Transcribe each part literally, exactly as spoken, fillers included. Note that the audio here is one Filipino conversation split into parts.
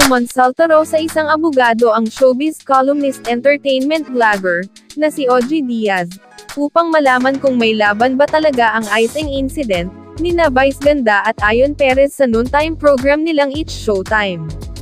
Kumonsulta raw sa isang abogado ang showbiz columnist entertainment vlogger, na si Audrey Diaz, upang malaman kung may laban ba talaga ang icing incident, nina Vice Ganda at Ayon Perez sa noontime program nilang It's Showtime.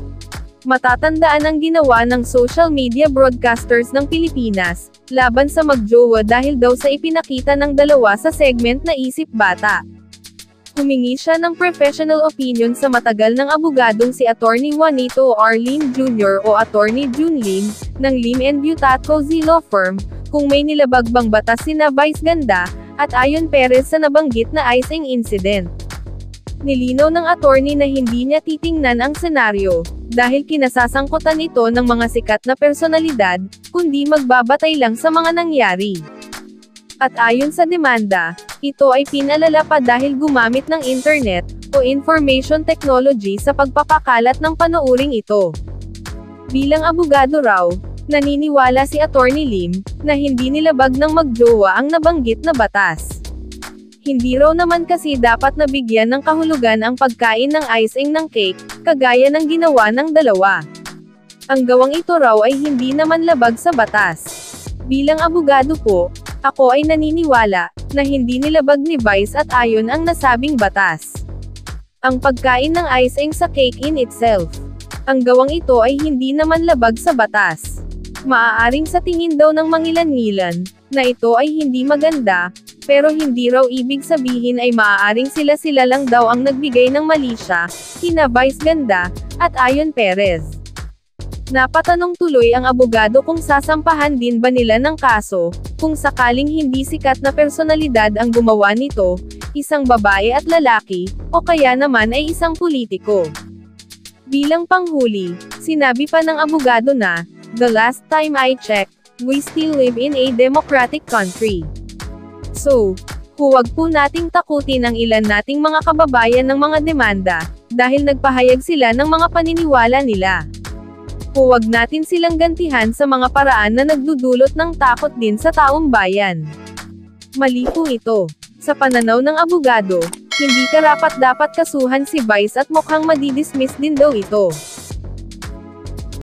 Matatandaan ang ginawa ng social media broadcasters ng Pilipinas, laban sa magjowa dahil daw sa ipinakita ng dalawa sa segment na Isip Bata. Humingi siya ng professional opinion sa matagal ng abogadong si Attorney Juanito R. Lim Junior o Attorney Jun Lim, ng Lim and Butat Cozy Law Firm, kung may nilabag bang batas sina Vice Ganda, at Ayon Perez sa nabanggit na icing incident. Nilinaw ng attorney na hindi niya titingnan ang senaryo, dahil kinasasangkutan ito ng mga sikat na personalidad, kundi magbabatay lang sa mga nangyari. At ayon sa demanda, ito ay pinalala pa dahil gumamit ng internet, o information technology sa pagpapakalat ng panuuring ito. Bilang abogado raw, naniniwala si Attorney Lim, na hindi nilabag ng magjowa ang nabanggit na batas. Hindi raw naman kasi dapat nabigyan ng kahulugan ang pagkain ng icing ng cake, kagaya ng ginawa ng dalawa. Ang gawang ito raw ay hindi naman labag sa batas. Bilang abogado po, ako ay naniniwala, na hindi nilabag ni Vice at Ayon ang nasabing batas. Ang pagkain ng icing sa cake in itself. Ang gawang ito ay hindi naman labag sa batas. Maaaring sa tingin daw ng mangilan-ngilan, na ito ay hindi maganda, pero hindi raw ibig sabihin ay maaaring sila-sila lang daw ang nagbigay ng mali siya, kina Vice Ganda, at Ayon Perez. Napatanong tuloy ang abogado kung sasampahan din ba nila ng kaso, kung sakaling hindi sikat na personalidad ang gumawa nito, isang babae at lalaki, o kaya naman ay isang politiko. Bilang panghuli, sinabi pa ng abogado na, "The last time I checked, we still live in a democratic country. So, huwag po nating takutin ang ilan nating mga kababayan ng mga demanda, dahil nagpahayag sila ng mga paniniwala nila. Huwag natin silang gantihan sa mga paraan na nagdudulot ng takot din sa taong bayan." Mali po ito. Sa pananaw ng abogado, hindi karapat-dapat kasuhan si Vice at mukhang madidismiss din daw ito.